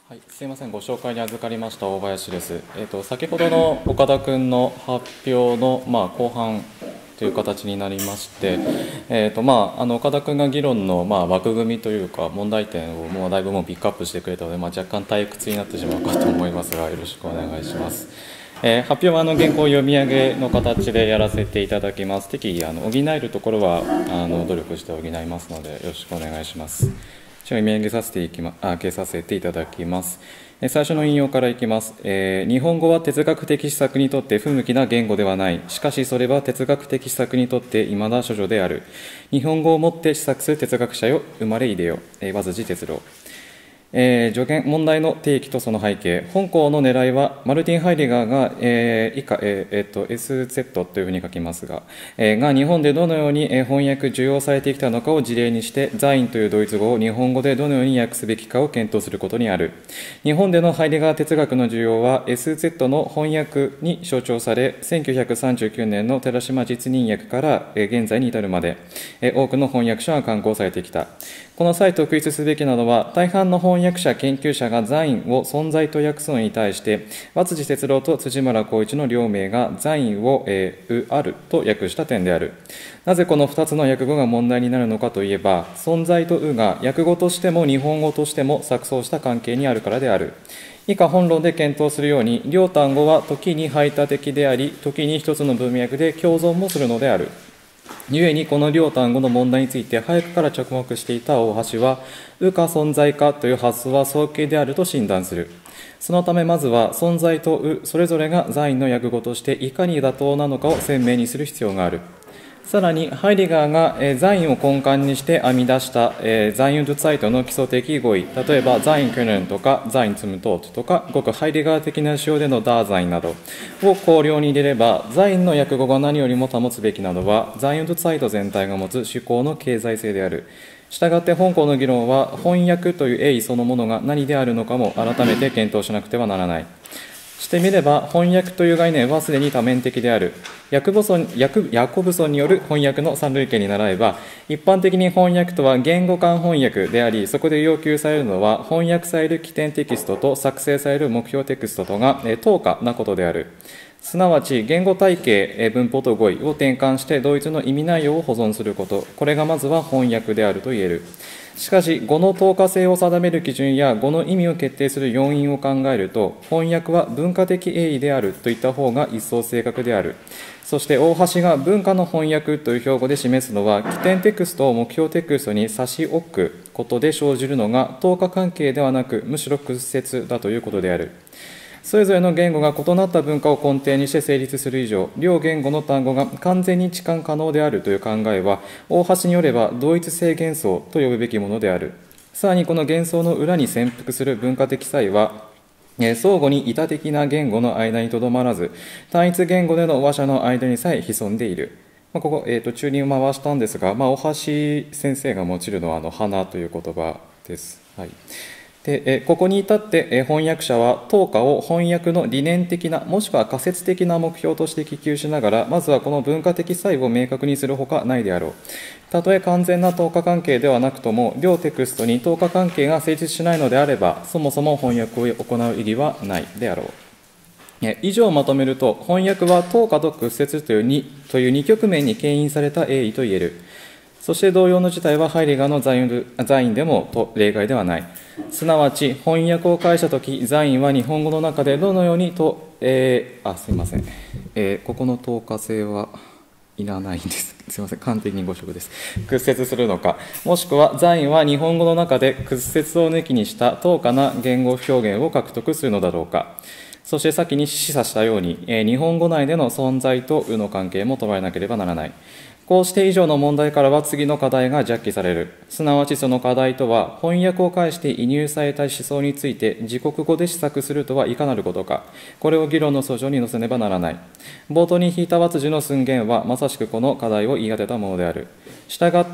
はい、すいません、ご紹介に預かりました大林です。先ほどの岡田君の発表の、後半という形になりまして、岡田君が議論の、枠組みというか問題点をもうだいぶもうピックアップしてくれたので、若干退屈になってしまうかと思いますが、よろしくお願いします。発表は原稿読み上げの形でやらせていただきます。適宜補えるところは努力して補いますので、よろしくお願いします。読み上げさせていただきます。最初の引用からいきます。日本語は哲学的施策にとって不向きな言語ではない。しかしそれは哲学的施策にとって未だ処女である。日本語をもって施策する哲学者よ、生まれいでよ。和辻哲郎。助言問題の提起とその背景。本項の狙いは、マルティン・ハイデガーが、以下、SZ というふうに書きますが、が日本でどのように翻訳、受容されてきたのかを事例にして、ザインというドイツ語を日本語でどのように訳すべきかを検討することにある。日本でのハイデガー哲学の需要は、SZ の翻訳に象徴され、1939年の寺島実任訳から現在に至るまで、多くの翻訳者が刊行されてきた。この際特筆すべきなのは、大半の翻訳者、研究者がザインを存在と訳すのに対して、和辻哲郎と辻村浩一の両名がザインを、あると訳した点である。なぜこの2つの訳語が問題になるのかといえば、存在とが訳語としても日本語としても錯綜した関係にあるからである。以下本論で検討するように、両単語は時に排他的であり、時に一つの文脈で共存もするのである。故にこの両単語の問題について早くから着目していた大橋は、か存在かという発想は早計であると診断する。そのためまずは存在とそれぞれがザインの訳語としていかに妥当なのかを鮮明にする必要がある。さらにハイデガーがザインを根幹にして編み出したザイン・ドゥ・ツァイトの基礎的語彙、例えばザイン・クネンとかザイン・ツムトートとか、ごくハイデガー的な仕様でのダーザインなどを考慮に入れれば、ザインの訳語が何よりも保つべきなのはザイン・ドゥ・ツァイト全体が持つ思考の経済性である。したがって本項の議論は、翻訳という栄誉そのものが何であるのかも改めて検討しなくてはならない。してみれば、翻訳という概念はすでに多面的である。ヤコブソンによる翻訳の三類型に倣えば、一般的に翻訳とは言語間翻訳であり、そこで要求されるのは、翻訳される起点テキストと作成される目標テキストとが等価なことである。すなわち、言語体系、文法と語彙を転換して同一の意味内容を保存すること、これがまずは翻訳であると言える。しかし、語の等価性を定める基準や語の意味を決定する要因を考えると、翻訳は文化的栄意であるといった方が一層正確である。そして大橋が文化の翻訳という標語で示すのは、起点テクストを目標テクストに差し置くことで生じるのが等価関係ではなく、むしろ屈折だということである。それぞれの言語が異なった文化を根底にして成立する以上、両言語の単語が完全に置換可能であるという考えは、大橋によれば同一性幻想と呼ぶべきものである。さらにこの幻想の裏に潜伏する文化的差異は、相互に異多的な言語の間にとどまらず、単一言語での話者の間にさえ潜んでいる。ここ、中に回したんですが、大橋先生が用いるのは花という言葉です。はい。でここに至って翻訳者は等価を翻訳の理念的なもしくは仮説的な目標として希求しながら、まずはこの文化的差異を明確にするほかないであろう。たとえ完全な等価関係ではなくとも、両テクストに等価関係が成立しないのであれば、そもそも翻訳を行う意義はないであろう。以上をまとめると、翻訳は等価と屈折という2局面に牽引された栄意と言える。そして同様の事態はハイデガーのザインでも例外ではない。すなわち翻訳を返したとき、ザインは日本語の中でどのようにと、すいません、ここの等価性はいらないんです。すいません、完璧に誤植です。屈折するのか、もしくはザインは日本語の中で屈折を抜きにした等価な言語表現を獲得するのだろうか。そして先に示唆したように、日本語内での存在との関係も捉えなければならない。こうして以上の問題からは次の課題が着起される。すなわちその課題とは、翻訳を介して移入された思想について自国語で施策するとはいかなることか。これを議論の訴状に載せねばならない。冒頭に引いた和辻の寸言はまさしくこの課題を言い当てたものである。したがって、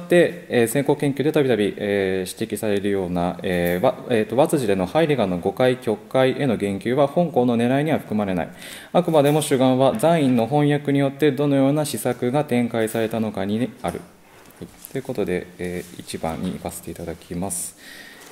先行研究でたびたび指摘されるような、和辻でのハイデガーの誤解、曲解への言及は本項の狙いには含まれない。あくまでも主眼はザインの翻訳によってどのような施策が展開されたのかにある。ということで、1番に行かせていただきます。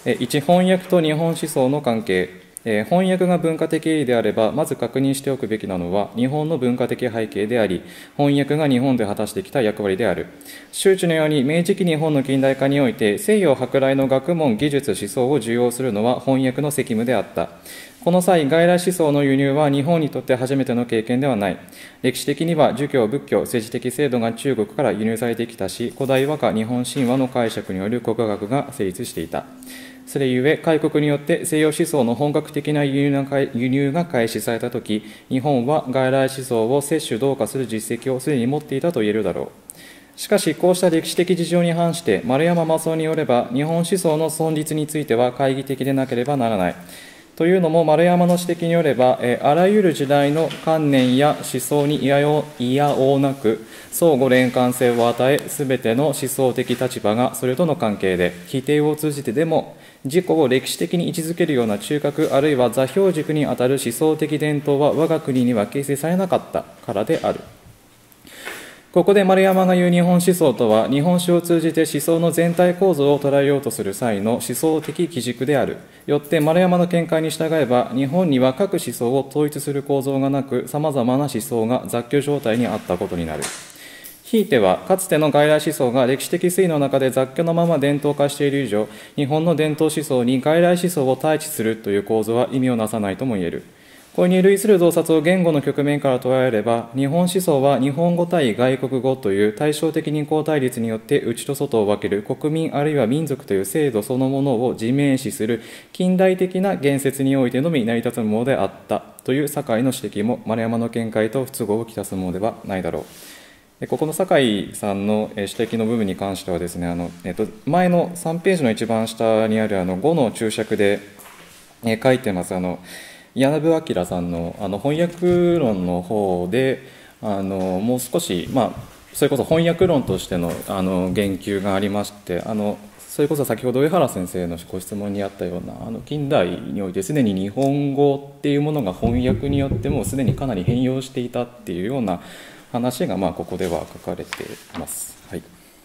1、翻訳と日本思想の関係。翻訳が文化的意義であれば、まず確認しておくべきなのは、日本の文化的背景であり、翻訳が日本で果たしてきた役割である。周知のように、明治期日本の近代化において、西洋舶来の学問、技術、思想を受容するのは翻訳の責務であった。この際、外来思想の輸入は日本にとって初めての経験ではない。歴史的には、儒教、仏教、政治的制度が中国から輸入されてきたし、古代和歌、日本神話の解釈による国学が成立していた。それゆえ、開国によって西洋思想の本格的な輸入が開始されたとき、日本は外来思想を摂取同化する実績をすでに持っていたと言えるだろう。しかし、こうした歴史的事情に反して、丸山正夫によれば、日本思想の存立については懐疑的でなければならない。というのも、丸山の指摘によれば、あらゆる時代の観念や思想に嫌おなく、相互連関性を与え、すべての思想的立場がそれとの関係で、否定を通じてでも、自己を歴史的に位置づけるような中核あるいは座標軸にあたる思想的伝統は我が国には形成されなかったからである。ここで丸山が言う日本思想とは、日本史を通じて思想の全体構造を捉えようとする際の思想的基軸である。よって丸山の見解に従えば、日本には各思想を統一する構造がなく、さまざまな思想が雑居状態にあったことになる。ひいては、かつての外来思想が歴史的推移の中で雑居のまま伝統化している以上、日本の伝統思想に外来思想を対峙するという構造は意味をなさないとも言える。これに類する洞察を言語の局面から捉えれば、日本思想は日本語対外国語という対照的人口対立によって内と外を分ける国民あるいは民族という制度そのものを自明視する近代的な言説においてのみ成り立つものであったという酒井の指摘も丸山の見解と不都合をきたすものではないだろう。ここの酒井さんの指摘の部分に関してはですね、前の3ページの一番下にある5の注釈で書いてます柳部明さんの翻訳論の方でもう少し、それこそ翻訳論としての言及がありまして、それこそ先ほど上原先生のご質問にあったような近代においてすでに日本語っていうものが翻訳によってもすでにかなり変容していたっていうような話がここでは書かれています。はい。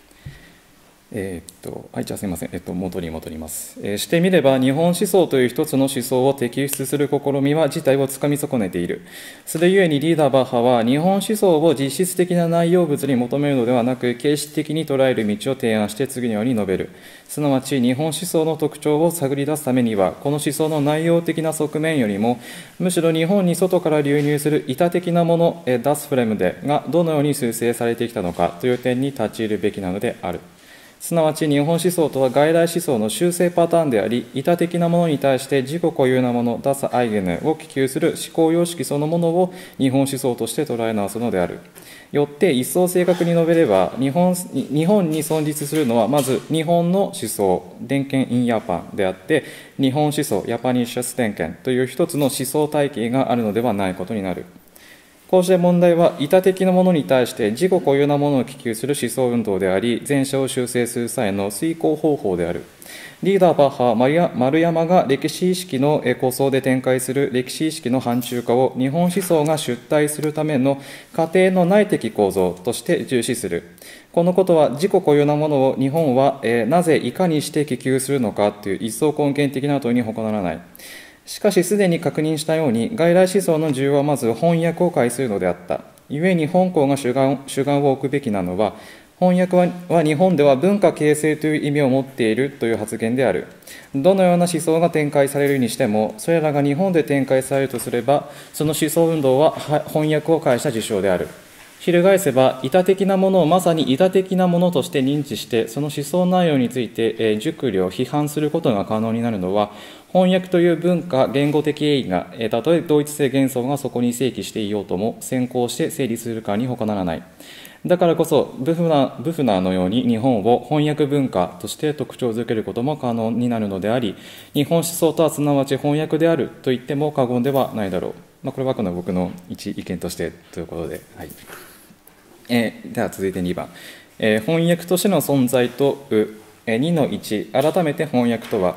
はい、じゃあすみません。戻ります。してみれば、日本思想という一つの思想を摘出する試みは事態をつかみ損ねている。それゆえにリーダーバッハは、日本思想を実質的な内容物に求めるのではなく、形式的に捉える道を提案して次のように述べる。すなわち、日本思想の特徴を探り出すためには、この思想の内容的な側面よりも、むしろ日本に外から流入する意図的なもの、ダスフレムでがどのように修正されてきたのかという点に立ち入るべきなのである。すなわち日本思想とは外来思想の修正パターンであり、意図的なものに対して自己固有なもの、ダスアイゲネを希求する思考様式そのものを日本思想として捉え直すのである。よって一層正確に述べれば、日本に存立するのはまず日本の思想、伝見インヤパンであって、日本思想、ヤパニッシャス伝見という一つの思想体系があるのではないことになる。こうして問題は、意図的なものに対して自己固有なものを希求する思想運動であり、前者を修正する際の遂行方法である。リーダーバッハは丸山が歴史意識の構想で展開する歴史意識の範疇化を日本思想が出退するための過程の内的構造として重視する。このことは自己固有なものを日本はなぜいかにして希求するのかという一層根源的な問いに他ならない。しかしすでに確認したように、外来思想の需要はまず翻訳を介するのであった。故に本校が主眼を置くべきなのは、翻訳は日本では文化形成という意味を持っているという発言である。どのような思想が展開されるにしても、それらが日本で展開されるとすれば、その思想運動は翻訳を介した事象である。翻せば、意図的なものをまさに意図的なものとして認知して、その思想内容について熟慮、批判することが可能になるのは、翻訳という文化、言語的意義が、たとえ同一性幻想がそこに正規していようとも、先行して成立するかに他ならない。だからこそ、ブフナーのように日本を翻訳文化として特徴づけることも可能になるのであり、日本思想とはすなわち翻訳であると言っても過言ではないだろう。これは僕の一意見としてということで、はい。では続いて2番。翻訳としての存在と2の1、改めて翻訳とは、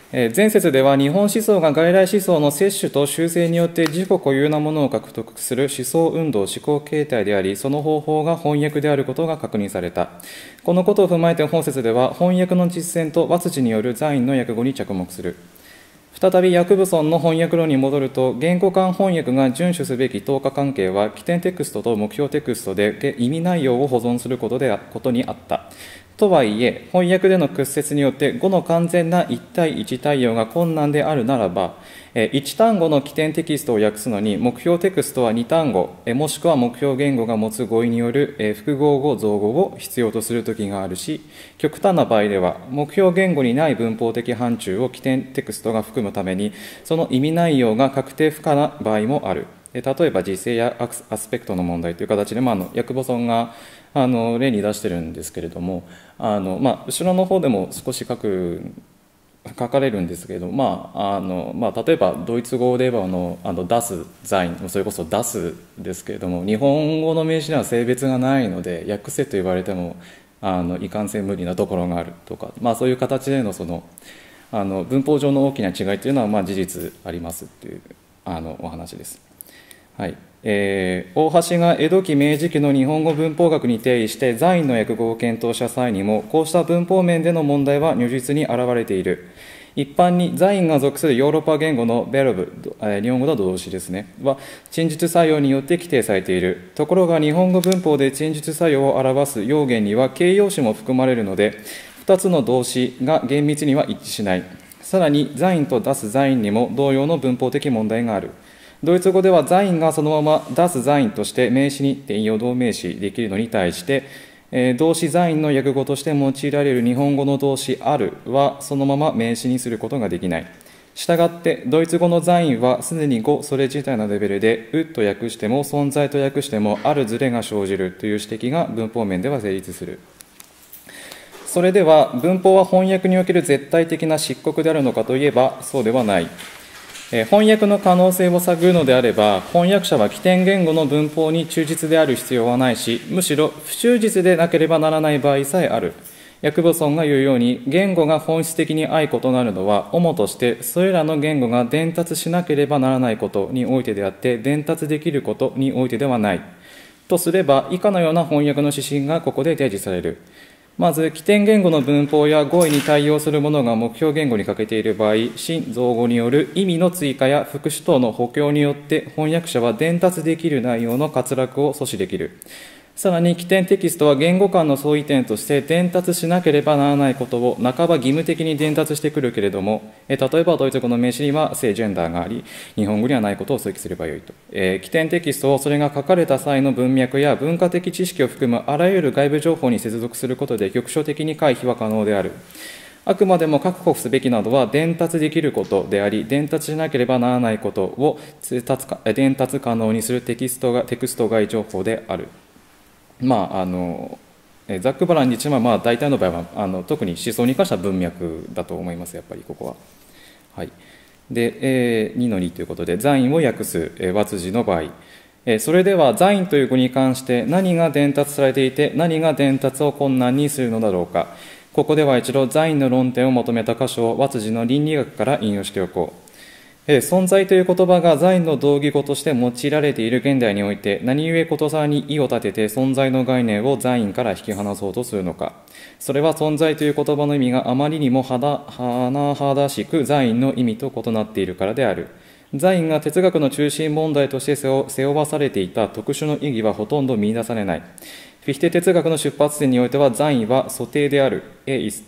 前節では日本思想が外来思想の摂取と修正によって自己固有なものを獲得する思想運動思考形態であり、その方法が翻訳であることが確認された。このことを踏まえて本節では翻訳の実践と和辻によるザインの訳語に着目する。再びヤクブソンの翻訳論に戻ると、言語間翻訳が遵守すべき等価関係は起点テクストと目標テクストで意味内容を保存することにあった。とはいえ、翻訳での屈折によって語の完全な1対1対応が困難であるならば、1単語の起点テキストを訳すのに目標テクストは2単語、もしくは目標言語が持つ語彙による複合語、造語を必要とするときがあるし、極端な場合では目標言語にない文法的範疇を起点テクストが含むために、その意味内容が確定不可な場合もある。例えば時制やアスペクトの問題という形で、ヤクボソンが例に出してるんですけれども、後ろの方でも少し書かれるんですけれども、例えばドイツ語で言えばダス、ザイン、それこそダスですけれども、日本語の名詞には性別がないので訳せと言われてもいかんせん無理なところがあるとか、そういう形での文法上の大きな違いというのは事実ありますっていうお話です。はい。大橋が江戸期明治期の日本語文法学に定義してザインの訳語を検討した際にも、こうした文法面での問題は如実に現れている。一般にザインが属するヨーロッパ言語のベルブ、日本語の動詞ですね、は陳述作用によって規定されている。ところが日本語文法で陳述作用を表す用言には形容詞も含まれるので、2つの動詞が厳密には一致しない。さらにザインと出すザインにも同様の文法的問題がある。ドイツ語ではザインがそのまま出すザインとして名詞に転用動名詞できるのに対して、動詞ザインの訳語として用いられる日本語の動詞あるはそのまま名詞にすることができない。したがってドイツ語のザインはすでに語それ自体のレベルでうと訳しても存在と訳してもあるズレが生じるという指摘が文法面では成立する。それでは文法は翻訳における絶対的な漆黒であるのかといえばそうではない。翻訳の可能性を探るのであれば、翻訳者は起点言語の文法に忠実である必要はないし、むしろ不忠実でなければならない場合さえある。ヤクボソンが言うように、言語が本質的に相異なるのは、主としてそれらの言語が伝達しなければならないことにおいてであって、伝達できることにおいてではない。とすれば、以下のような翻訳の指針がここで提示される。まず、起点言語の文法や語彙に対応するものが目標言語に欠けている場合、新造語による意味の追加や副詞等の補強によって翻訳者は伝達できる内容の滑落を阻止できる。さらに、起点テキストは言語間の相違点として伝達しなければならないことを半ば義務的に伝達してくるけれども、例えばドイツ語の名詞には性ジェンダーがあり、日本語にはないことを推記すればよいと。起点テキストをそれが書かれた際の文脈や文化的知識を含むあらゆる外部情報に接続することで局所的に回避は可能である。あくまでも確保すべきなどは伝達できることであり、伝達しなければならないことを伝達可能にするテクスト外情報である。ザックバランにちは大体の場合は特に思想に関しては文脈だと思います、やっぱりここは。はい、で、2の2ということで、ザインを訳す和辻の場合、それではザインという語に関して何が伝達されていて、何が伝達を困難にするのだろうか。ここでは一度ザインの論点をまとめた箇所を和辻の倫理学から引用しておこう。存在という言葉がザインの同義語として用いられている現代において、何故ことさらに意を立てて存在の概念をザインから引き離そうとするのか。それは存在という言葉の意味があまりにも甚だしくザインの意味と異なっているからである。ザインが哲学の中心問題として背負わされていた特殊の意義はほとんど見出されない。フィヒテ哲学の出発点においてはザインは素定である。is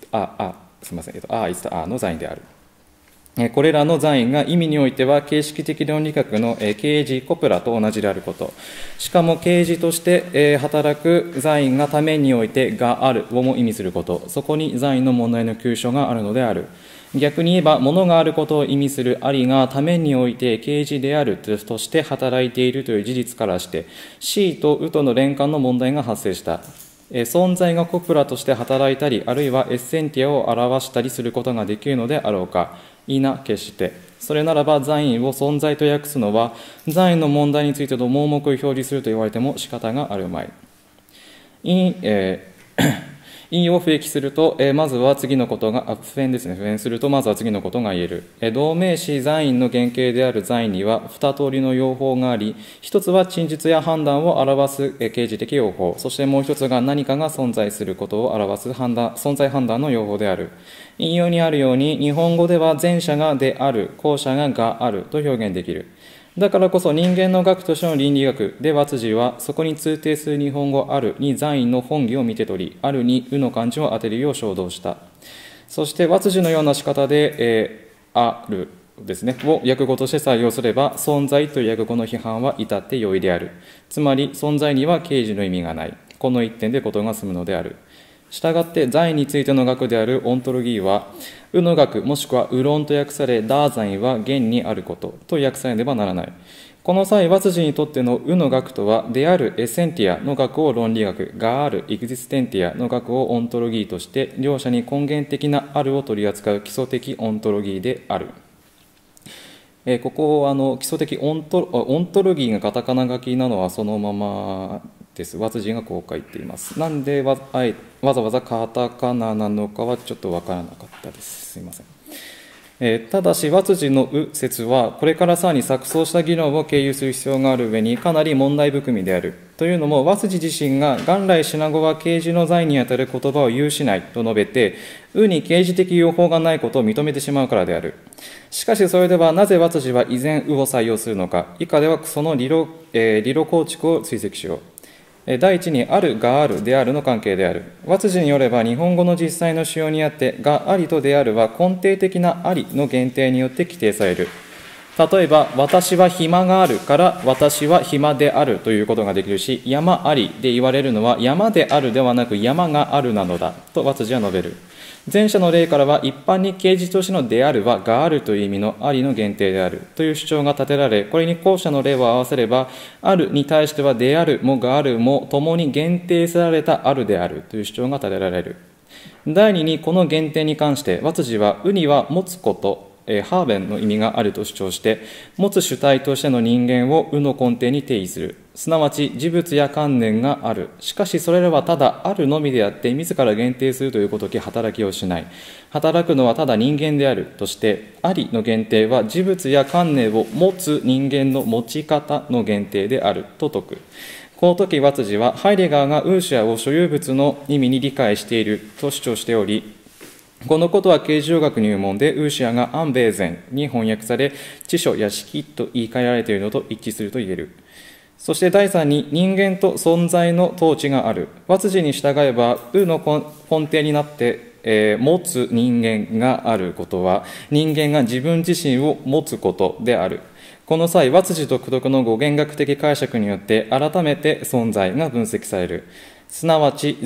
a のザインである。これらのザインが意味においては形式的論理学の啓示コプラと同じであること。しかも啓示として働くザインがためにおいてがあるをも意味すること。そこにザインの問題の急所があるのである。逆に言えば、物があることを意味するありがためにおいて啓示であるとして働いているという事実からして、C とウとの連関の問題が発生した。存在がコプラとして働いたり、あるいはエッセンティアを表したりすることができるのであろうか。いな、決して。それならば、ザインを存在と訳すのは、ザインの問題についての盲目を表示すると言われても仕方があるまい。 引用を不益すると、まずは次のことが、不変ですね。不変すると、まずは次のことが言える。同名詞在因の原型である在因には、二通りの用法があり、一つは陳述や判断を表す形示的用法、そしてもう一つが何かが存在することを表す存在判断の用法である。引用にあるように、日本語では前者がである、後者があると表現できる。だからこそ人間の学としての倫理学で和辻はそこに通底する日本語あるに在因の本義を見て取り、あるにうの漢字を当てるよう衝動した。そして和辻のような仕方で、あるですね、を訳語として採用すれば、存在という訳語の批判は至って容易である。つまり存在には啓示の意味がない。この一点で事が済むのである。したがって在についての学であるオントロギーは、うの学もしくはう論と訳され、ダーザインは現にあることと訳されねばならない。この際、和辻にとってのうの学とは、であるエッセンティアの学を論理学、があるエグジステンティアの学をオントロギーとして、両者に根源的なあるを取り扱う基礎的オントロギーである。ここ基礎的オントロギーがカタカナ書きなのはそのままです。和辻がこう書いています。なんでわざわざカタカナなのかはちょっとわからなかったです。すいません。ただし、和辻のう説は、これからさらに錯綜した議論を経由する必要がある上に、かなり問題含みである。というのも、和辻自身が元来品語は啓示の在にあたる言葉を有しないと述べて、うに啓示的用法がないことを認めてしまうからである。しかし、それではなぜ和辻は依然うを採用するのか、以下ではその理論構築を追跡しよう。第一に、あるがあるであるの関係である。和辻によれば、日本語の実際の使用にあって、がありとであるは根底的なありの限定によって規定される。例えば、私は暇があるから、私は暇であるということができるし、山ありで言われるのは、山であるではなく山があるなのだ、と和辻は述べる。前者の例からは一般に啓示としてのであるはがあるという意味のありの限定であるという主張が立てられ、これに後者の例を合わせれば、あるに対してはであるもがあるも共に限定せられたあるであるという主張が立てられる。第二に、この限定に関して、和辻はうには持つこと、ハーベンの意味があると主張して、持つ主体としての人間をうの根底に定義する。すなわち、事物や観念がある。しかし、それらはただあるのみであって、自ら限定するというごとき働きをしない。働くのはただ人間であるとして、ありの限定は事物や観念を持つ人間の持ち方の限定であると説く。この時、和辻は、ハイデガーがウーシアを所有物の意味に理解していると主張しており、このことは形状学入門でウーシアがアンベーゼンに翻訳され、知書や式と言い換えられているのと一致すると言える。そして第三に、人間と存在の統治がある。和辻に従えば、うの根底になって、持つ人間があることは、人間が自分自身を持つことである。この際、和辻独特の語源学的解釈によって、改めて存在が分析される。すなわち、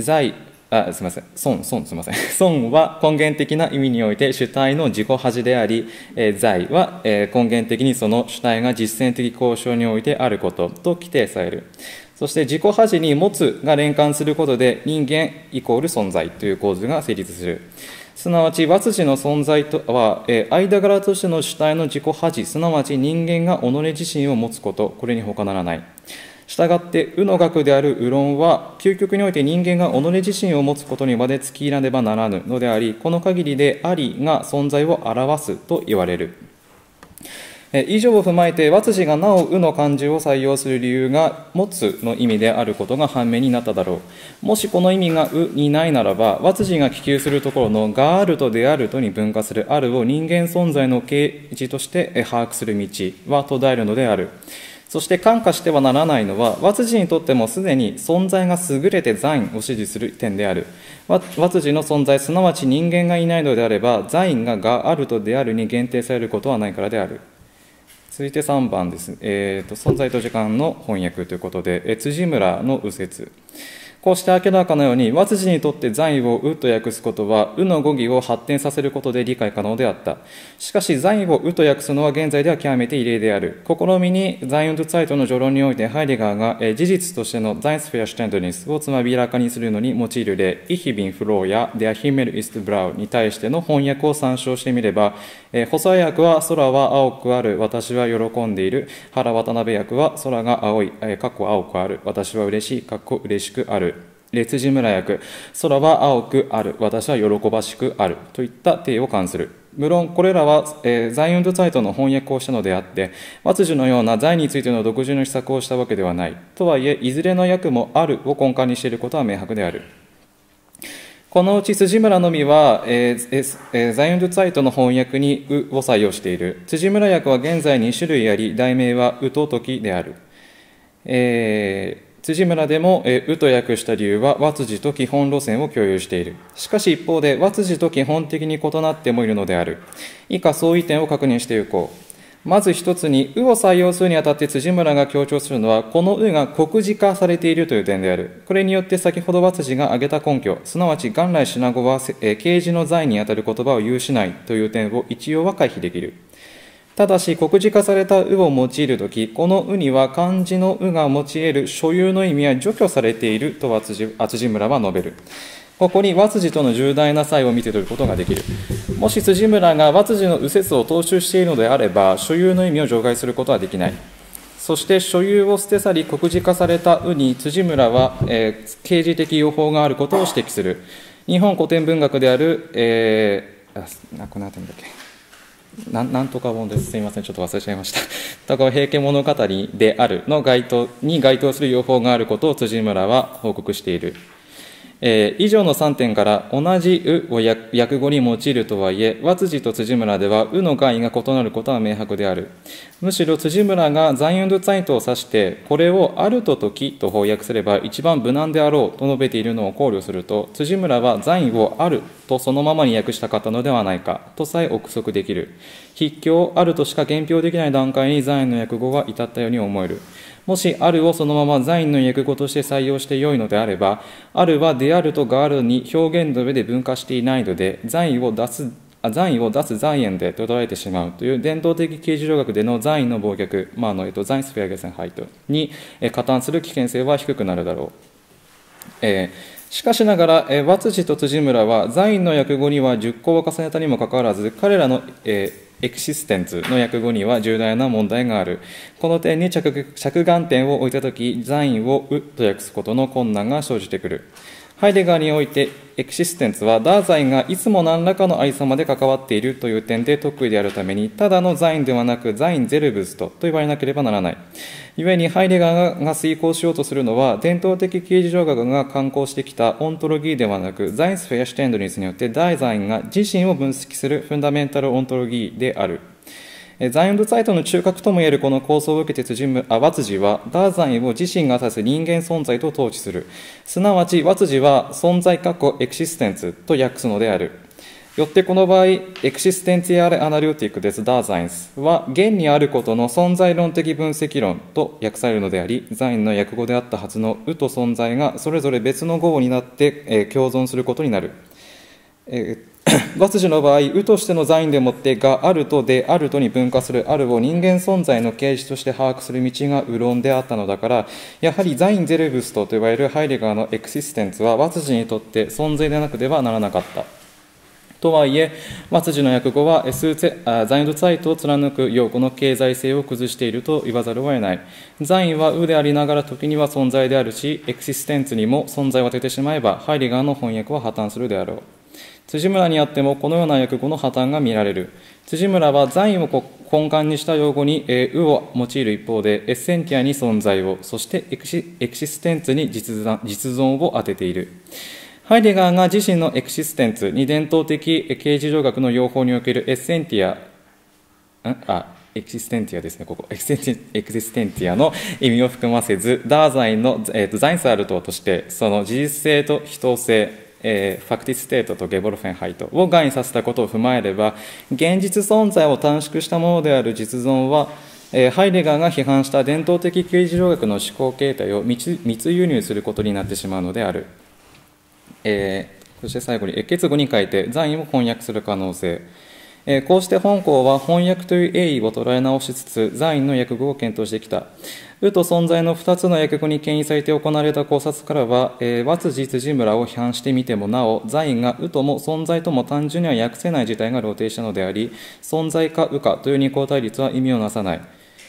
損は根源的な意味において主体の自己恥であり、在は根源的にその主体が実践的交渉においてあることと規定される。そして自己恥に持つが連関することで人間イコール存在という構図が成立する。すなわち和辻の存在とは、間柄としての主体の自己恥、すなわち人間が己自身を持つこと、これに他ならない。したがって、うの学であるう論は、究極において人間が己自身を持つことにまで突き入らねばならぬのであり、この限りでありが存在を表すと言われる。以上を踏まえて、和辻がなおうの漢字を採用する理由が、持つの意味であることが判明になっただろう。もしこの意味がうにないならば、和辻が希求するところのがあるとであるとに分化するあるを人間存在の形示として把握する道は途絶えるのである。そして看過してはならないのは、和辻にとってもすでに存在が優れて在を支持する点である。和辻の存在、すなわち人間がいないのであれば、在があるとであるに限定されることはないからである。続いて3番です。存在と時間の翻訳ということで、辻村の右折。こうして明らかなように、和辻にとって在をうと訳すことは、うの語義を発展させることで理解可能であった。しかし、在をうと訳すのは現在では極めて異例である。試みに、在und Zeitの序論において、ハイデガーが事実としてのSeinsverständnisをつまびらかにするのに用いる例、Ich bin froh や Der Himmel ist blau に対しての翻訳を参照してみれば、細谷訳は空は青くある、私は喜んでいる。原渡辺訳は空が青い、青くある、私は嬉しい、嬉しくある。 辻村訳、空は青くある、私は喜ばしくあるといった体を冠する。無論これらは、ザイウンドツァイトの翻訳をしたのであって、和辻のような財についての独自の施策をしたわけではない。とはいえ、いずれの訳もあるを根幹にしていることは明白である。このうち辻村のみは、ザイウンドツァイトの翻訳にうを採用している。辻村訳は現在2種類あり、題名はうと時である。辻村でも、うと訳した理由は和辻と基本路線を共有している。しかし一方で和辻と基本的に異なってもいるのである。以下相違点を確認していこう。まず一つに、うを採用するにあたって辻村が強調するのは、このうが国字化されているという点である。これによって先ほど和辻が挙げた根拠、すなわち元来品語は、啓示の財にあたる言葉を有しないという点を一応は回避できる。ただし、国字化されたうを用いるとき、このうには漢字のうが用いる所有の意味は除去されていると辻村は述べる。ここに和辻との重大な差異を見て取ることができる。もし辻村が和辻の右折を踏襲しているのであれば、所有の意味を除外することはできない。そして所有を捨て去り国字化されたうに辻村は、啓示的用法があることを指摘する。日本古典文学である、この辺りだっけ。なんとか本です。すみません、ちょっと忘れちゃいました。高尾平家物語であるの該当する用法があることを辻村は報告している。以上の3点から同じうを訳語に用いるとはいえ、和辻と辻村ではうの概が異なることは明白である。むしろ辻村がザイウンドツァイトを指して、これをあると時と翻訳すれば一番無難であろうと述べているのを考慮すると、辻村はザインをあるとそのままに訳したかったのではないかとさえ憶測できる。筆記をあるとしか言評できない段階にザインの訳語が至ったように思える。もしあるをそのままザインの訳語として採用してよいのであれば、あるはであるとがあるに表現の上で分化していないので、ザインを出すザイエンでと捉えてしまうという伝統的啓示学でのザインの暴虐、ザインスフェアゲセンハイトに加担する危険性は低くなるだろう。しかしながら、和辻と辻村はザインの訳語には10個を重ねたにもかかわらず、彼らの、エクシステンツの訳語には重大な問題がある。この点に着眼点を置いたとき、ザインをうと訳すことの困難が生じてくる。ハイデガーにおいて、エクシステンツはダーザインがいつも何らかの愛様で関わっているという点で得意であるために、ただのザインではなく、ザインゼルブストと言われなければならない。故にハイデガーが遂行しようとするのは、伝統的啓示上学が刊行してきたオントロギーではなく、ザインスフェアシュテンドリスによってダーザインが自身を分析するフンダメンタルオントロギーである。ザイウンドツァイトの中核ともいえるこの構想を受けて和辻は、ダーザインを自身が指す人間存在と統治する。すなわち、和辻は存在エクシステンツと訳すのである。よってこの場合、エクシステンツィアレアナリューティックです、ダーザインスは、現にあることの存在論的分析論と訳されるのであり、ザインの訳語であったはずのうと存在がそれぞれ別の語になって、共存することになる。和辻の場合、うとしてのザインでもってがあるとであるとに分化するあるを人間存在の形式として把握する道が右論であったのだから、やはりザインゼルブストと呼ばれるハイデガーのエクシステンツは和辻にとって存在でなくてはならなかった。とはいえ、和辻の訳語はザインドツァイトを貫く用語の経済性を崩していると言わざるを得ない。ザインはうでありながら時には存在であるし、エクシステンツにも存在を当ててしまえば、ハイデガーの翻訳は破綻するであろう。辻村にあってもこのような訳語の破綻が見られる。辻村はザインを根幹にした用語にうを用いる一方で、エッセンティアに存在を、そしてエクシステンツに実存を当てている。ハイデガーが自身のエクシステンツに伝統的啓示上学の用法におけるエクシステンティアですね、ここ。エクシステンティアの意味を含ませず、ダーザインの、ザインスアルトとして、その事実性と非当性、ファクティステートとゲボルフェンハイトを概念させたことを踏まえれば、現実存在を短縮したものである実存は、ハイデガーが批判した伝統的啓示上学の思考形態を密輸入することになってしまうのである。そして最後に、結語に書いて、ザインを翻訳する可能性。こうして本校は翻訳という栄意を捉え直しつつ、ザインの訳語を検討してきた。うと存在の2つの訳語に牽引されて行われた考察からは、和辻辻村を批判してみてもなお、ザインがうとも存在とも単純には訳せない事態が露呈したのであり、存在かうかという二項対立は意味をなさない。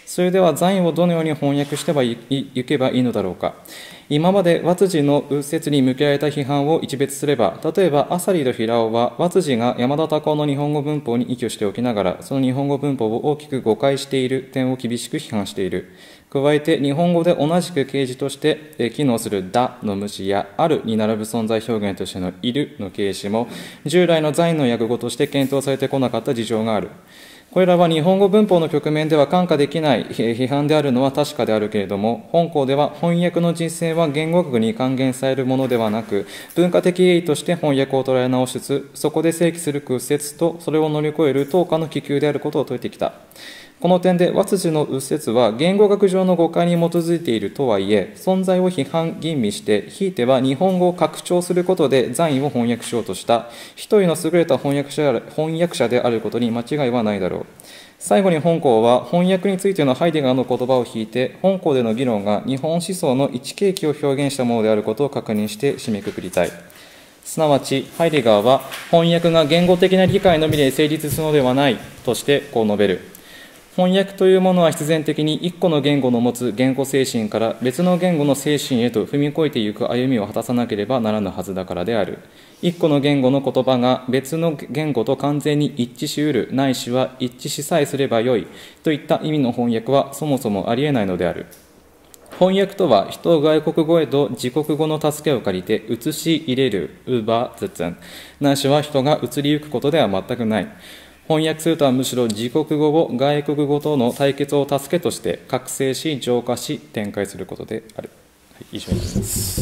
それでは残位をどのように翻訳していけばいいのだろうか。今まで和辻の右折に向けられた批判を一別すれば、例えばアサリと平尾は和辻が山田隆夫の日本語文法に依拠しておきながら、その日本語文法を大きく誤解している点を厳しく批判している。加えて日本語で同じく形詞として機能するだの無視やあるに並ぶ存在表現としてのいるの形詞も従来の残位の訳語として検討されてこなかった事情がある。これらは日本語文法の局面では看過できない批判であるのは確かであるけれども、本校では翻訳の実践は言語学に還元されるものではなく、文化的意義として翻訳を捉え直しつつ、そこで正規する屈折とそれを乗り越える等価の気球であることを説いてきた。この点で和辻の右折は言語学上の誤解に基づいているとはいえ、存在を批判吟味して、ひいては日本語を拡張することで残位を翻訳しようとした一人の優れた翻訳者であることに間違いはないだろう。最後に本校は翻訳についてのハイデガーの言葉を引いて、本校での議論が日本思想の一契機を表現したものであることを確認して締めくくりたい。すなわち、ハイデガーは翻訳が言語的な理解のみで成立するのではないとしてこう述べる。翻訳というものは必然的に一個の言語の持つ言語精神から別の言語の精神へと踏み越えていく歩みを果たさなければならぬはずだからである。一個の言語の言葉が別の言語と完全に一致し得る、ないしは一致しさえすればよいといった意味の翻訳はそもそもありえないのである。翻訳とは人を外国語へと自国語の助けを借りて移し入れる、ないしは人が移りゆくことでは全くない。翻訳するとはむしろ自国語を外国語との対決を助けとして覚醒し浄化し展開することである。はい、以上になります。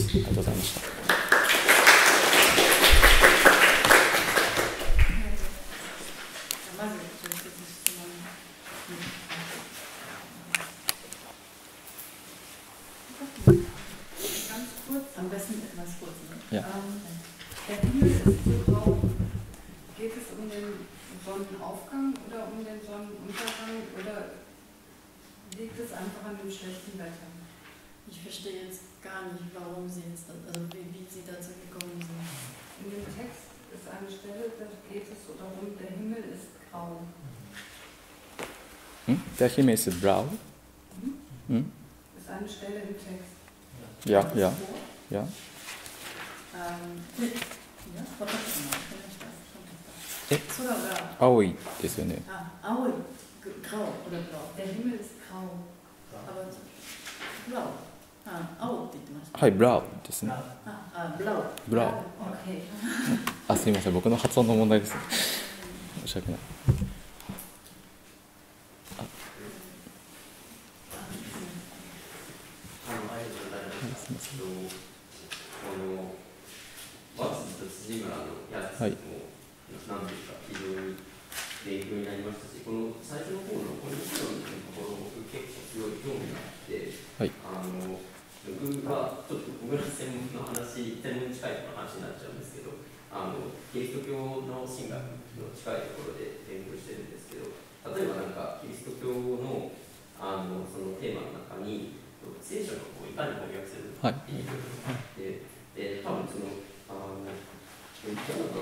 ありがとうございました。 Am besten etwas kurz. Ja. Der Himmel ist so grau. Geht es um den Sonnenaufgang oder um den Sonnenuntergang oder liegt es einfach an dem schlechten Wetter? Ich verstehe jetzt gar nicht, warum Sie jetzt, also wie Sie dazu gekommen sind. In dem Text ist eine Stelle, da geht es so darum, der Himmel ist grau. Der Himmel ist blau? Ist eine Stelle im Text. Ja. Ja, 青いですよね。 青い、grau oder blau. Der Himmel ist grau. Aber blau. 青って言ってました。 はい、ブラウですね。 ブラウ。 あ、すいません、僕の発音の問題ですね。申し訳ない。 和辻と辻村のやつも、なんていうか非常に勉強になりましたし、この最初の方のこの議論のところ僕結構すごい興味があって、 はい、 僕はちょっと僕ら専門の話、専門に近い話になっちゃうんですけど、キリスト教の神学の近いところで勉強してるんですけど、例えばなんかキリスト教のそのテーマの中に聖書のこういかに翻訳するかっていうのがあって、多分その多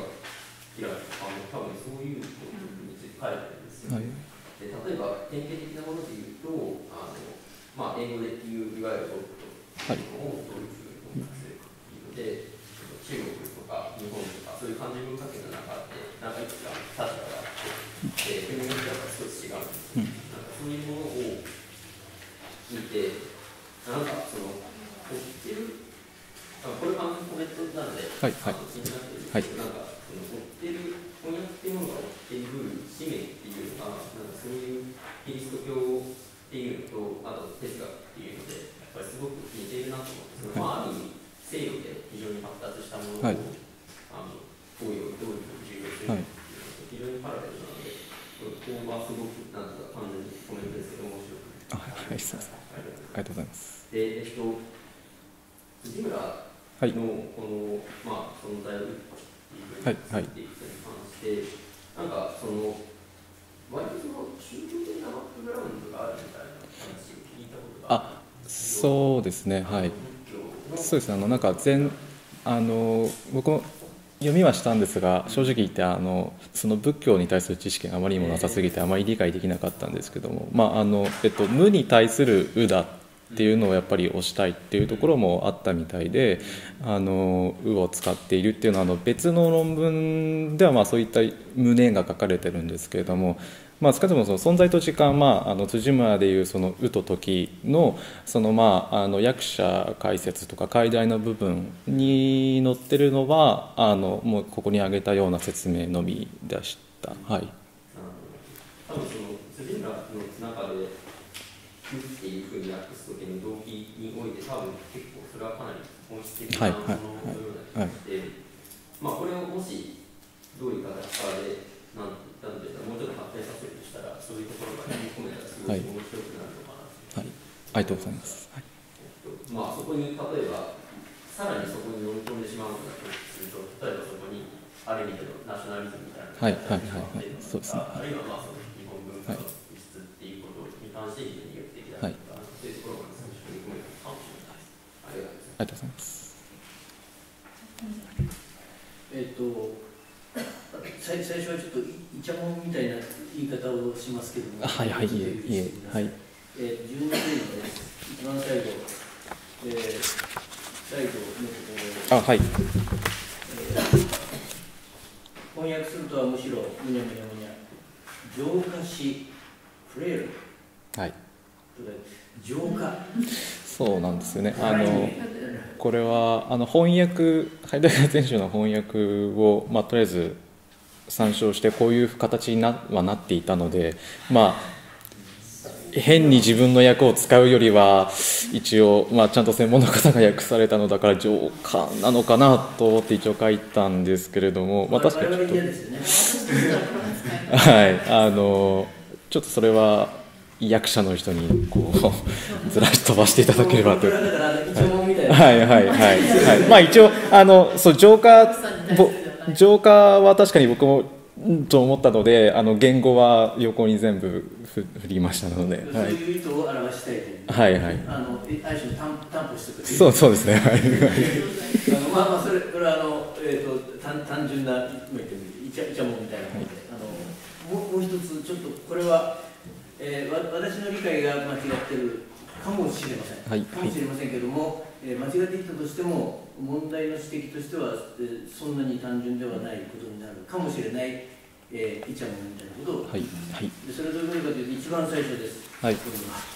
分そういうことについて書いてあるんですよ、 はい、 で例えば典型的なもので言うと英語で言ういわゆるゴッドをどういうふうに翻訳するかっていうので、中国とか日本とかそういう漢字文化圏の中でなんかいくつか立場があって国によっては少し違うんですよ、なんかそういうものを見てなんかその追ってるこれはコメントなので、 はいはい、 気になってるんですけど、なんかその追ってる翻訳っていうものが追っている使命っていうのがなんかそういうキリスト教っていうのとあと哲学っていうのでやっぱりすごく似ているなと思って、ある意味西洋で非常に発達したものを、はい、東洋どういうふうに重要するかっていうのと非常にパラレルなので、ここはすごくなんとか完全にコメントですけど面白くはい、すみません。ありがとうございます。 で、辻村のこの、存在を打つっていうふうについていくことに関して、なんかその割とその宗教的なバックグラウンドがあるみたいな話を聞いたことがあるんですけど、 そうですね、はい。そうですね、なんか僕も読みはしたんですが、正直言ってその仏教に対する知識があまりにもなさすぎてあまり理解できなかったんですけども、無に対する「う」だっていうのをやっぱり推したいっていうところもあったみたいで、「う」を使っているっていうのは別の論文ではそういった旨が書かれてるんですけれども、少なくともその存在と時間、辻村でいうその「う」と「時」の役者解説とか解題の部分に載ってるのはもうここに挙げたような説明のみでした。はい。 多分その辻村の中で「う」っていうふうに訳す時の動機において多分結構それはかなり本質的なもののような気がして、これをもしどういう形かでなんでもうちょっと発展させるとしたらそういうところが読み込めたらすごい面白くなるのかなと、 はい、ありがとうございます。はい、 そこに例えばさらにそこに飲み込んでしまうのだとすると、例えばそこにある意味でのナショナリズムみたいなのが出てしまっているのか、あるいはその日本文化の輸出っていうことに関して非常に有益的だとか、そういうところが少し組み込めるかもしれないです。ありがとうございます。 最初はちょっとイチャモンみたいな言い方をしますけども、 はいはい、いえ、はい。 12ページです。一番最後、最後のところはい。 翻訳するとはむしろむにゃむにゃむにゃ浄化しフレール。 はい。 浄化。 そうなんですよね。これは翻訳、ハイデガー全集の翻訳をとりあえず参照してこういう形にはなっていたので、変に自分の訳を使うよりは一応ちゃんと専門の方が訳されたのだから浄化なのかなと思って一応書いたんですけれども、確かにちょっとちょっとそれは役者の人にこうずらし飛ばしていただければと。一応そう浄化は確かに僕もと思ったので言語は横に全部振りましたので、 そういう意図を表したいという、 はいはい、 ある種担保してくれる、 そうですね、はい、 それは単純なイチャモンみたいなので、もう一つちょっとこれは、私の理解が間違ってるかもしれません、かもしれませんけども、間違っていたとしても問題の指摘としては、そんなに単純ではないことになるかもしれない、イチャモンみたいなことを、でそれはどういうことかというと、一番最初です。和筋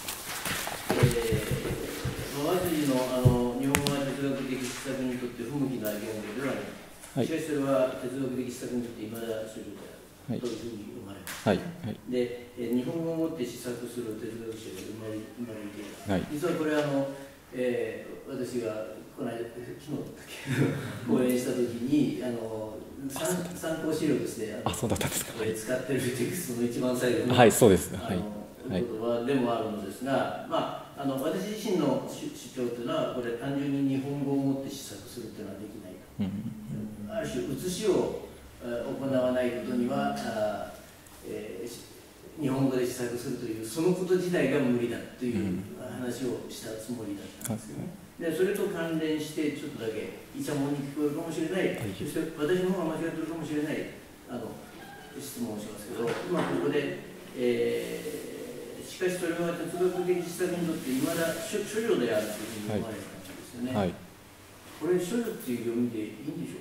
の日本語は哲学的施策にとって不向きな言語ではない。しかしそれは哲学的施策にとって未だ主流であるというふうに生まれます。で、日本語をもって施策する哲学者が生まれている。実はこれ私がこの間、昨日だったっけ講演したときに参考資料として使っているテキストの一番最後のそうです、 言葉でもあるのですが、私自身の主張というのはこれ単純に日本語をもって施策するというのはできないと、ある種写しを行わないことには日本語で施策するというそのこと自体が無理だという話をしたつもりだったんですけどね。でそれと関連してちょっとだけイチャモンに聞こえるかもしれない、そして私の方が間違ってるかもしれない質問をしますけど、今ここで、しかしそれは哲学的施策にとっていまだ処女であるというふうに思われたんですよね。これ処女っていう読みでいいんでしょ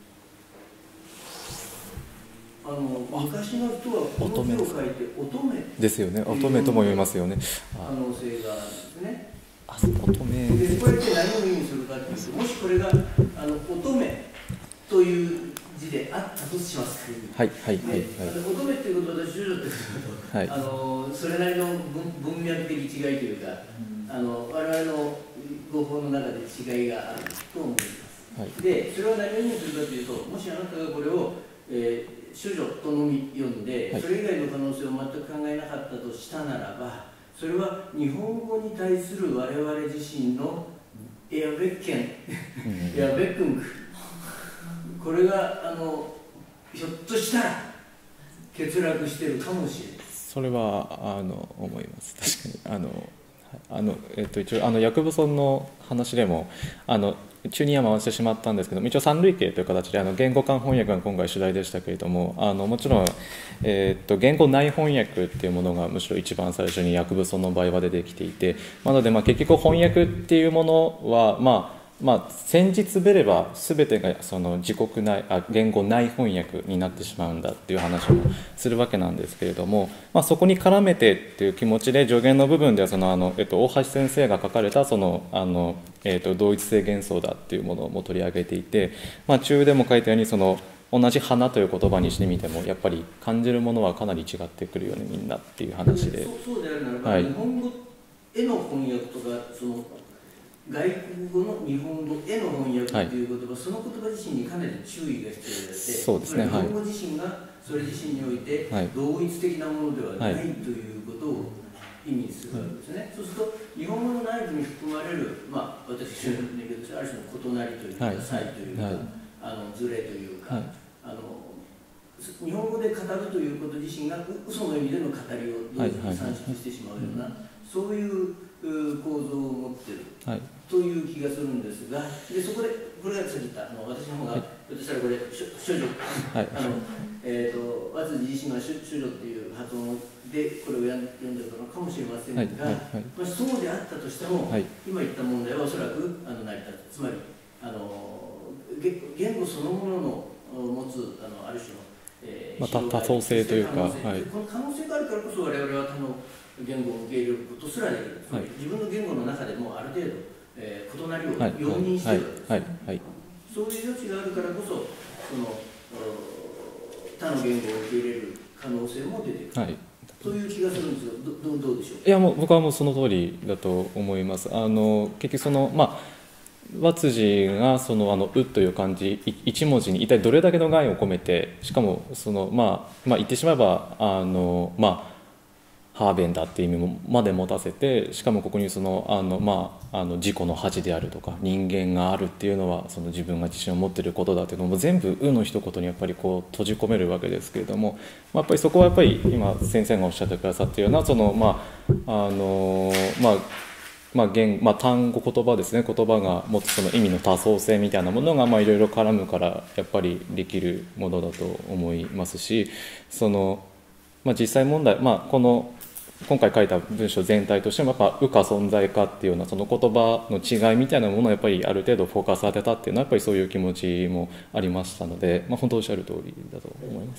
うか。昔の人はこの字を書いて乙女ですよね。乙女とも読みますよね。 可能性があるんですね。 乙女でこれって何を意味するかというと、もしこれが乙女という字であったとしますから、乙女っていうことは私、処女っていうと、それなりの文脈的違いというか、我々の語法の中で違いがあると思います。で、それは何を意味するかというと、もしあなたがこれを、処女とのみ読んで、それ以外の可能性を全く考えなかったとしたならば、それは日本語に対する我々自身のエアベッケン、エアベックング、これがひょっとしたら欠落しているかもしれない。 それは思います。確かに一応薬部村の話でも中には回してしまったんですけど、一応三類型という形で言語間翻訳が今回主題でしたけれども、もちろん、言語内翻訳っていうものがむしろ一番最初に薬部村の場合は出てきていて、なので結局翻訳っていうものは先日べれば全てがその言語内翻訳になってしまうんだっていう話をするわけなんですけれども、そこに絡めてっていう気持ちで助言の部分では大橋先生が書かれた同一性幻想だっていうものも取り上げていて、中でも書いたように同じ花という言葉にしてみてもやっぱり感じるものはかなり違ってくるよねみんなっていう話で、 そうであるならば、はい、日本語への翻訳とか外国語の日本語への翻訳という言葉、はい、その言葉自身にかなり注意が必要であって、 そうですね、 日本語自身がそれ自身において同一的なものではない、ということを意味するわけですね、そうすると日本語の内部に含まれる、私の言うとある種の異なりというか、差異というか、ズレというか、日本語で語るということ自身が嘘の意味での語りを同時に算出してしまうような、そういう構造を持っている、という気がするんですが、でそこでこれがさっき言った私の方が、ひょっとしたらこれ処女、和辻自身が処女っていう発音でこれを読んでるのかもしれませんが、そうであったとしても、今言った問題はおそらく成り立つ、つまり言語そのものの持つある種の、 多層性というか、 この可能性があるからこそ我々は他の言語を受け入れることすらできる、自分の言語の中でもある程度、異なりを容認しているわけです、そういう余地があるからこそ他の言語を受け入れる可能性も出てくる、という気がするんですが、どうでしょうか。 いや僕はもうその通りだと思います。結局和辻がうという漢字一文字に一体どれだけの概を込めて、しかも言ってしまえばハーベンだっていう意味まで持たせて、しかもここに自己の恥であるとか人間があるっていうのは自分が自信を持っていることだっていうのも全部の一言にやっぱり閉じ込めるわけですけれども、やっぱりそこはやっぱり今先生がおっしゃってくださったような単語言葉ですね、言葉が持つ意味の多層性みたいなものがいろいろ絡むからやっぱりできるものだと思いますし、実際問題、今回書いた文章全体としてもやっぱ「う」か存在かっていうようなその言葉の違いみたいなものをやっぱりある程度フォーカス当てたっていうのはやっぱりそういう気持ちもありましたので、本当おっしゃる通りだと思います。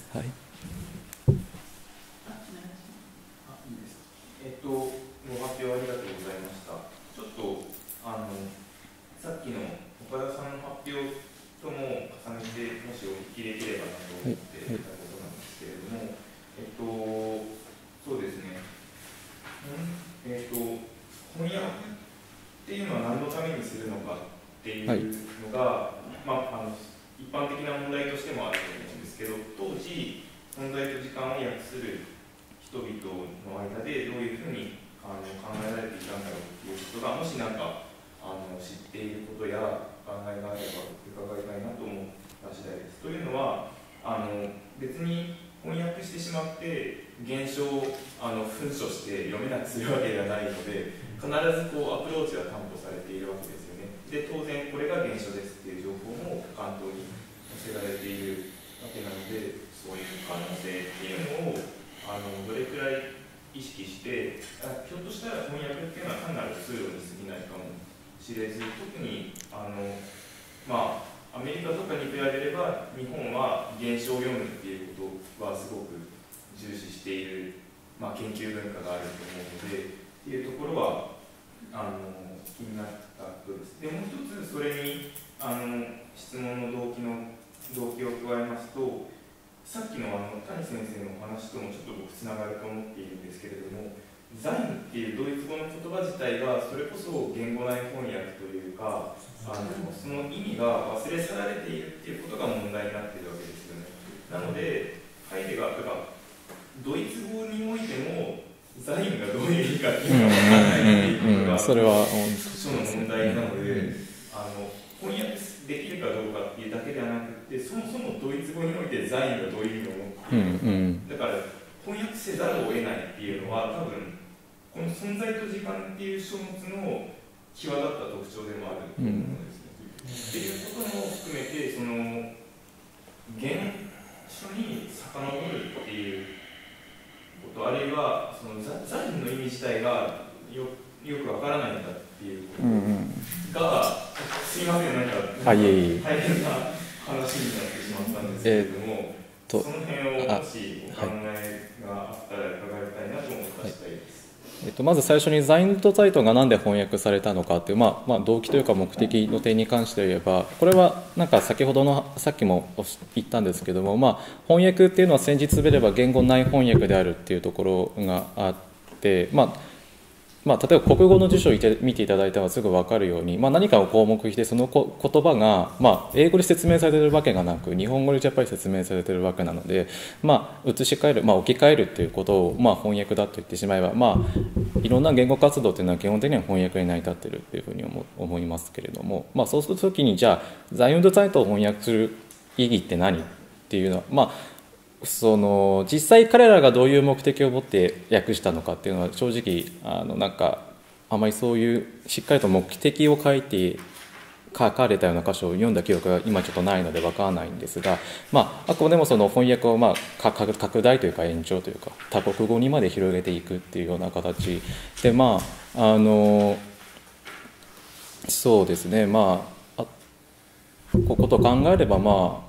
ご発表ありがとうございました。ちょっとさっきの岡田さんの発表とも重ねてもしお聞きできればなと思っていたことなんですけれども、そうですね、翻訳っていうのは何のためにするのかっていうのが、一般的な問題としてもあると思うんですけど、当時存在と時間を訳する人々の間でどういうふうに考えられていたんだろうということが、もし知っていることや考えがあれば伺いたいなと思った次第です。というのは別に翻訳してしまって現象を噴書して読めなくするわけではないので、必ずアプローチは担保されているわけですよね。で当然これが現象ですっていう情報も関東に載せられているわけなので、そういう可能性っていうのをどれくらい意識して、ひょっとしたら翻訳っていうのは単なるツールに過ぎないかもしれず、特にアメリカとかに比べれば日本は現象を読むっていうことはすごく重視している、研究文化があると思うのでっていうところは気になったことです。でもう一つそれに質問の動機を加えますと、さっきの谷先生のお話ともちょっと僕つながると思っているんですけれども、ザイムっていうドイツ語の言葉自体がそれこそ言語内翻訳というか、その意味が忘れ去られているっていうことが問題になっているわけですよね。なのでハイデガーとかドイツ語においてもザイムがどういう意味かっていうのが分からないっていうことがそれはその問題なので、翻訳できるかどうかっていうだけではなくて、そもそもドイツ語においてザイムがどういう意味を持っているのか、だから翻訳せざるを得ないっていうのは多分この存在と時間っていう書物の際立った特徴でもあると思うんですね。っていうことも含めて、その原書に遡るっていうこと、あるいはそのザインの意味自体がよくわからないんだっていうことが、すみません、なんか大変な話になってしまったんですけれども、その辺をもしお考えがあったら伺いたいなと思った次第です。 まず最初にザインとザイトが何で翻訳されたのかっていう、動機というか目的の点に関して言えば、これはなんか先ほどのさっきも言ったんですけども、翻訳っていうのは先日滑れば言語内翻訳であるっていうところがあって、例えば国語の辞書を見ていただいたらすぐ分かるように、何かを項目してその言葉が、英語で説明されているわけがなく日本語でやっぱり説明されているわけなので、移し替える、置き換えるということを、翻訳だと言ってしまえば、いろんな言語活動というのは基本的には翻訳に成り立っているというふうに思いますけれども、そうするときにじゃあザインとザイトを翻訳する意義って何っていうのは、その実際彼らがどういう目的を持って訳したのかっていうのは正直なんかあまりそういうしっかりと目的を書かれたような箇所を読んだ記憶が今ちょっとないので分からないんですが、あくまでもその翻訳を拡大というか延長というか多国語にまで広げていくっていうような形で、そうですね、ここと考えれば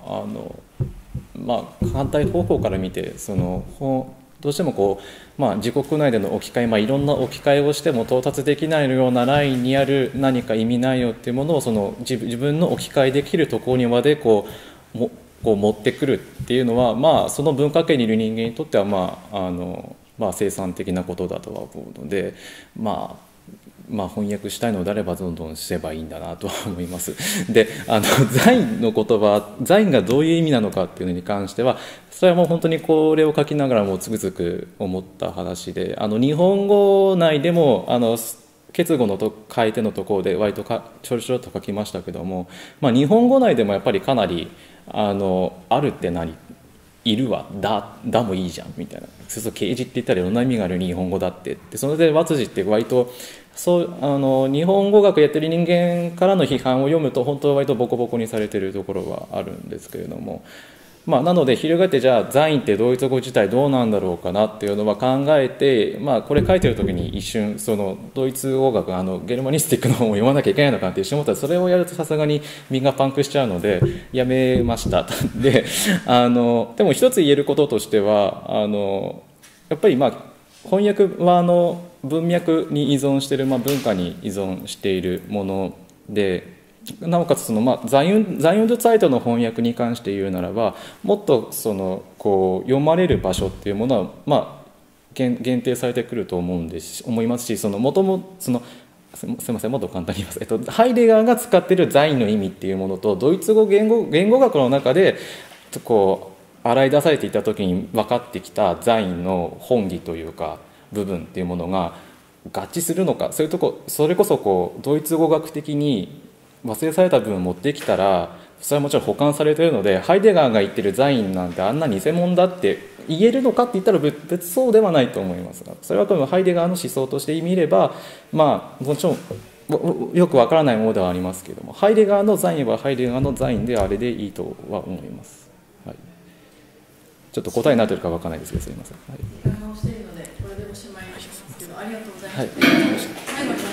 反対方向から見てどうしても自国内での置き換え、いろんな置き換えをしても到達できないようなラインにある何か意味内容っていうものを自分の置き換えできるところにまで持ってくるっていうのは、その文化圏にいる人間にとっては生産的なことだとは思うので、翻訳したいのであればどんどんすればいいんだなとは思います。で、ザインの言葉、ザインがどういう意味なのかっていうのに関しては、それはもう本当にこれを書きながらもつくづく思った話で、日本語内でも結語の変えてのところで割とちょろちょろっと書きましたけども、日本語内でもやっぱりかなりあるって何いるわ、だもいいじゃんみたいな、そうすると啓示って言ったらいろんな意味がある日本語だってそれで和辻って割と日本語学やってる人間からの批判を読むと本当は割とボコボコにされてるところはあるんですけれども、なので翻ってじゃあザインってドイツ語自体どうなんだろうかなっていうのは考えて、これ書いてる時に一瞬そのドイツ語学ゲルマニスティックの本を読まなきゃいけないのかって一瞬思ったら、それをやるとさすがに身がパンクしちゃうのでやめました。ででも一つ言えることとしてはやっぱり翻訳は文脈に依存している、文化に依存しているもので、なおかつザインドサイトの翻訳に関して言うならば、もっと読まれる場所っていうものは、限定されてくると思いますし、もともすみません、もっと簡単に言います。ハイデガーが使っているザインの意味っていうものとドイツ語言語学の中で洗い出されていた時に分かってきたザインの本義というか部分っていうものが合致するのか、それこそドイツ語学的に忘れされた部分を持ってきたら、それはもちろん保管されているので、ハイデガーが言ってるザインなんてあんな偽物だって言えるのかって言ったら別そうではないと思いますが、それは多分ハイデガーの思想として見れば、もちろんよくわからないものではありますけれども、ハイデガーのザインはハイデガーのザインであれでいいとは思います。はい、ちょっと答えになっているかわからないですけど、すみません。はい、 時間が押しているのでこれでおしまいにしますけど、ありがとうございます。 はい、 最後に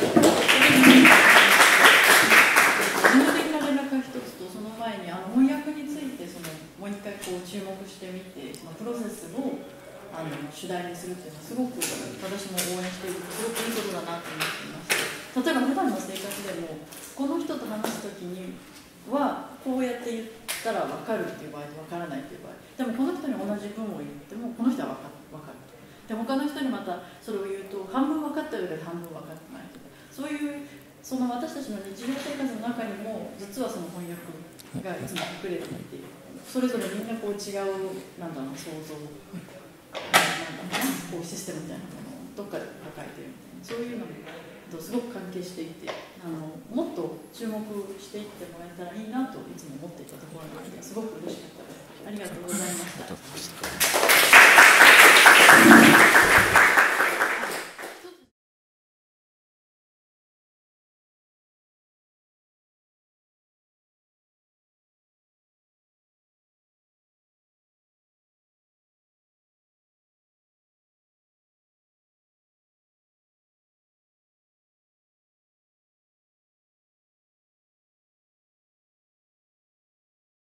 翻訳についてもう一回注目してみて、プロセスを主題にするっていうのはすごく私も応援しているすごくいいことだなと思っています。例えば普段の生活でもこの人と話すときにはこうやって言ったら分かるっていう場合と分からないっていう場合でも、この人に同じ文を言ってもこの人は分かるで、他の人にまたそれを言うと半分分かったようで半分分かってないとか、そういう私たちの日常生活の中にも実はその翻訳がいつも隠れていて、それぞれみんな違う想像システムみたいなものをどっかで抱えてるみたいな、そういうのとすごく関係していて、もっと注目していってもらえたらいいなといつも思っていたところなので、すごく嬉しかったです。ありがとうございました。